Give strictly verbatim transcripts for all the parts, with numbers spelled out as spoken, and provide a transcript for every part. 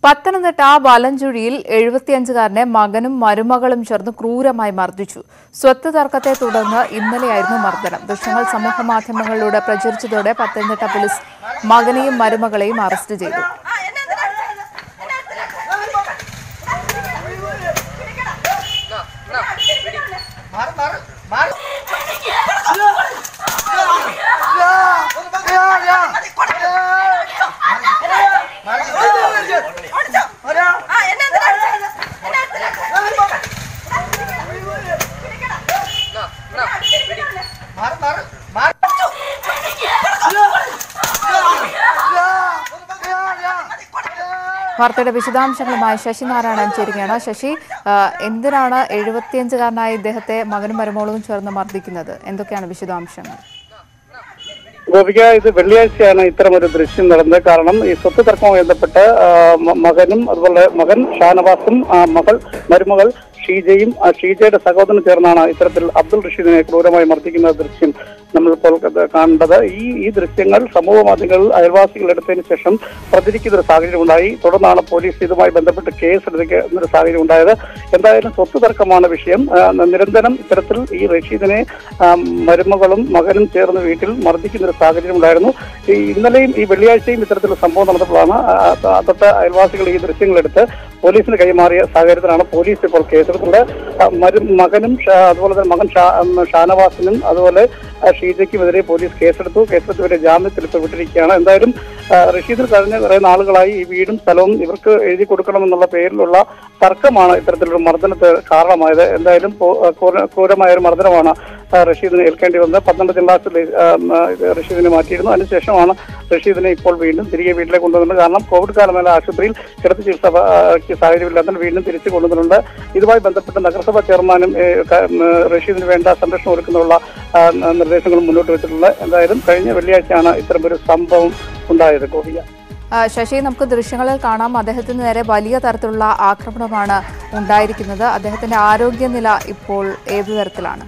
പത്തനംതിട്ട വലഞ്ചുഴിയിൽ എഴുപത്തിയഞ്ചുകാരനെ മകനും മരുമകളും ചേർന്ന് ക്രൂരമായി മർദ്ദിച്ചു. സ്വത്ത് തർക്കത്തെ തുടർന്ന് ഇന്നലെയായിരുന്നു മർദ്ദനം. ദൃശ്യങ്ങൾ സമൂഹമാധ്യമങ്ങളിലൂടെ പ്രചരിച്ചതോടെ പത്തനംതിട്ട പോലീസ് മകനെയും മരുമകളെയും അറസ്റ്റ് ചെയ്തു. വാർത്തയുടെ വിശദാംശങ്ങളുമായി ശശി നാരായണൻ ചേരുകയാണ്. ശശി, എന്തിനാണ് എഴുപത്തിയഞ്ചുകാരനായ ഇദ്ദേഹത്തെ മകനും മരുമകളും ചേർന്ന് മർദ്ദിക്കുന്നത്? എന്തൊക്കെയാണ് വിശദാംശങ്ങൾ? ഗോപിക, ഇത് വെള്ളിയാഴ്ചയാണ് ഇത്തരമൊരു ദൃശ്യം നടന്നത്. കാരണം ഈ സ്വത്ത് തർക്കവുമായി ബന്ധപ്പെട്ട് മകനും അതുപോലെ മകൻ ഷാനവാസും മകൾ മരുമകൾ ഷീജയും ഷീജയുടെ സഹോദരനും ചേർന്നാണ് ഇത്തരത്തിൽ അബ്ദുൾ റഷീദിനെ ക്രൂരമായി മർദ്ദിക്കുന്ന ദൃശ്യം നമ്മളിപ്പോൾ കണ്ടത്. ഈ ഈ ദൃശ്യങ്ങൾ സമൂഹ മാധ്യമങ്ങളിൽ അയൽവാസികൾ എടുത്തതിന് ശേഷം പ്രചരിക്കുന്ന ഒരു സാഹചര്യം ഉണ്ടായി. തുടർന്നാണ് പോലീസ് ഇതുമായി ബന്ധപ്പെട്ട് കേസ് എടുക്കുന്ന ഒരു സാഹചര്യം ഉണ്ടായത്. എന്തായാലും സ്വത്ത് തർക്കമാണ് വിഷയം. നിരന്തരം ഇത്തരത്തിൽ ഈ റഷീദിനെ മരുമകളും മകനും ചേർന്ന് വീട്ടിൽ മർദ്ദിക്കുന്ന ഒരു സാഹചര്യം ഉണ്ടായിരുന്നു. ഈ ഇന്നലെയും ഈ വെള്ളിയാഴ്ചയും ഇത്തരത്തിലുള്ള സംഭവം നടന്നപ്പോഴാണ് തൊട്ട് അയൽവാസികൾ ഈ ദൃശ്യങ്ങളെടുത്ത് പോലീസിന് കൈമാറിയ സാഹചര്യത്തിലാണ് പോലീസ് ഇപ്പോൾ കേസെടുത്തുള്ളത്. മരു മകനും അതുപോലെ തന്നെ മകൻ ഷാനവാസിനും അതുപോലെ ഷീജയ്ക്കുമെതിരെ പോലീസ് കേസെടുത്തു. കേസെടുത്തവരെ ജാമ്യത്തിൽ ഇപ്പോൾ വിട്ടിരിക്കുകയാണ്. എന്തായാലും റഷീദിൽ കഴിഞ്ഞ കുറെ നാളുകളായി ഈ വീടും സ്ഥലവും ഇവർക്ക് എഴുതി കൊടുക്കണമെന്നുള്ള പേരിലുള്ള തർക്കമാണ് ഇത്തരത്തിലൊരു മർദ്ദനത്തിന് കാരണമായത്. എന്തായാലും ക്രൂരമായ ഒരു മർദ്ദനമാണ് റഷീദിനെ ഏൽക്കേണ്ടി വന്നത്. പന്ത്രണ്ട് തിങ്കളാഴ്ച റഷീദിനെ മാറ്റിയിരുന്നു. അതിനുശേഷമാണ് റഷീദിനെ ഇപ്പോൾ വീണ്ടും തിരികെ വീട്ടിലേക്ക് കൊണ്ടുവന്നത്. കാരണം കോവിഡ് കാലമേല ആശുപത്രിയിൽ കിടത്തി ചികിത്സ സാഹചര്യമില്ലാത്തതിന് വീണ്ടും തിരിച്ചു കൊണ്ടുവന്നിട്ടുണ്ട്. ഇതുമായി ബന്ധപ്പെട്ട് നഗരസഭാ ചെയർമാനും റഷീദിന് വേണ്ട സംരക്ഷണം ഒരുക്കുന്നതിനുള്ള നിർദ്ദേശങ്ങളും മുന്നോട്ട് വെച്ചിട്ടുണ്ട്. എന്തായാലും കഴിഞ്ഞ വെള്ളിയാഴ്ചയാണ് ഇത്തരമൊരു സംഭവം ഉണ്ടായത്. ഗോപിക, ശശി, നമുക്ക് ദൃശ്യങ്ങളിൽ കാണാം, അദ്ദേഹത്തിന് നേരെ വലിയ തരത്തിലുള്ള ആക്രമണമാണ് ഉണ്ടായിരിക്കുന്നത്. അദ്ദേഹത്തിന്റെ ആരോഗ്യനില ഇപ്പോൾ ഏതു തരത്തിലാണ്?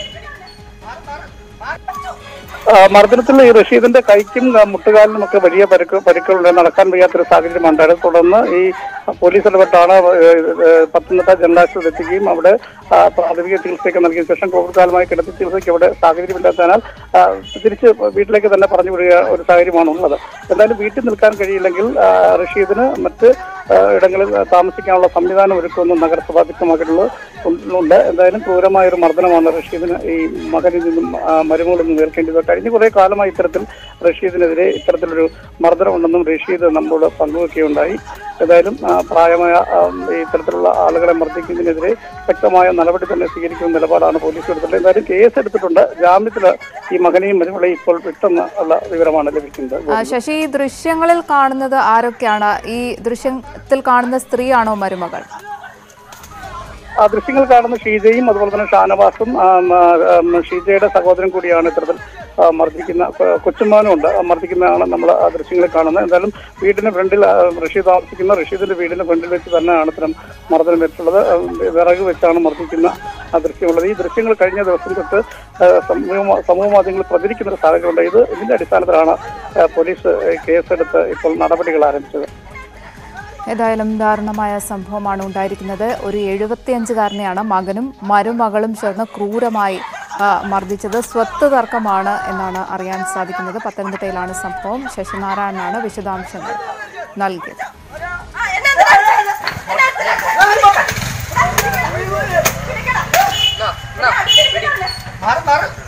മർദ്ദനത്തിൽ ഈ റഷീദിന്റെ കൈക്കും മുട്ടുകാലിനും ഒക്കെ വലിയ പരുക്ക് പരുക്കളുണ്ട്. നടക്കാൻ വയ്യാത്തൊരു സാഹചര്യം ഉണ്ടായിരുന്നു. തുടർന്ന് ഈ പോലീസ് ഇടപെട്ടാണ് പത്തനംതിട്ട ജനറൽ ആശുപത്രി എത്തിക്കുകയും അവിടെ പ്രാഥമിക ചികിത്സയൊക്കെ നൽകിയ ശേഷം കോവിഡ് കാലമായി കിടത്തി ചികിത്സയ്ക്ക് അവിടെ സാഹചര്യമില്ലാത്തതിനാൽ തിരിച്ച് വീട്ടിലേക്ക് തന്നെ പറഞ്ഞു വിടുക ഒരു സാഹചര്യമാണ് ഉള്ളത്. എന്തായാലും വീട്ടിൽ നിൽക്കാൻ കഴിയില്ലെങ്കിൽ റഷീദിന് മറ്റ് ഇടങ്ങളിൽ താമസിക്കാനുള്ള സംവിധാനം ഒരുക്കുമെന്ന് നഗരസഭ വ്യക്തമാക്കിയിട്ടുള്ളത്. എന്തായാലും ക്രൂരമായ ഒരു മർദ്ദനമാണ് റഷീദിന് ഈ മകനിൽ നിന്നും മരുമകളിൽ നിന്നും ഏൽക്കേണ്ടത്. കഴിഞ്ഞ കുറെ കാലമായി ഇത്തരത്തിൽ റഷീദിനെതിരെ ഇത്തരത്തിലൊരു മർദ്ദനമുണ്ടെന്നും റഷീദ് നമ്മളോട് പങ്കുവെക്കുകയുണ്ടായി. ഏതായാലും പ്രായമായ ഇത്തരത്തിലുള്ള ആളുകളെ മർദ്ദിക്കുന്നതിനെതിരെ ശക്തമായ നടപടി തന്നെ സ്വീകരിക്കുന്ന നിലപാടാണ് പോലീസ് എടുത്തിട്ടുള്ളത്. എന്തായാലും കേസ് എടുത്തിട്ടുണ്ട്. ജാമ്യത്തിൽ ഈ മകനെയും മരുമകളെയും ഇപ്പോൾ വിട്ടെന്ന് ഉള്ള വിവരമാണ് ലഭിക്കുന്നത്. ശശി, ഈ ദൃശ്യങ്ങളിൽ കാണുന്നത് ആരൊക്കെയാണ്? ഈ ദൃശ്യത്തിൽ കാണുന്ന സ്ത്രീയാണോ മരുമകൾ? ആ ദൃശ്യങ്ങൾ കാണുന്ന ഷീജയും അതുപോലെ തന്നെ ഷാനവാസും ഷീജയുടെ സഹോദരൻ കൂടിയാണ് ഇത്തരത്തിൽ മർദ്ദിക്കുന്ന കൊച്ചുമാനും ഉണ്ട്. മർദ്ദിക്കുന്നതാണ് നമ്മൾ ആ ദൃശ്യങ്ങളിൽ കാണുന്നത്. എന്തായാലും വീടിന് ഫ്രണ്ടിൽ റഷീദ് താമസിക്കുന്ന റഷീദിന്റെ വീടിന് ഫ്രണ്ടിൽ വെച്ച് തന്നെയാണ് ഇത്തരം മർദ്ദനം വെച്ചിട്ടുള്ളത്. വിറക് വെച്ചാണ് മർദ്ദിക്കുന്ന ആ ദൃശ്യമുള്ളത്. ഈ ദൃശ്യങ്ങൾ കഴിഞ്ഞ ദിവസം തൊട്ട് സമൂഹ മാധ്യമങ്ങളിൽ പ്രചരിക്കുന്ന ഒരു സാഹചര്യമുണ്ട്. ഇത് ഇതിന്റെ അടിസ്ഥാനത്തിലാണ് പോലീസ് കേസെടുത്ത് ഇപ്പോൾ നടപടികൾ ആരംഭിച്ചത്. ഏതായാലും ദാരുണമായ സംഭവമാണ് ഉണ്ടായിരിക്കുന്നത്. ഒരു എഴുപത്തിയഞ്ചുകാരനെയാണ് മകനും മരുമകളും ചേർന്ന് ക്രൂരമായി മർദ്ദിച്ചത്. സ്വത്ത് തർക്കമാണ് എന്നാണ് അറിയാൻ സാധിക്കുന്നത്. പത്തനംതിട്ടയിലാണ് സംഭവം. ശശിനാരായണനാണ് വിശദാംശങ്ങൾ നൽകിയത്.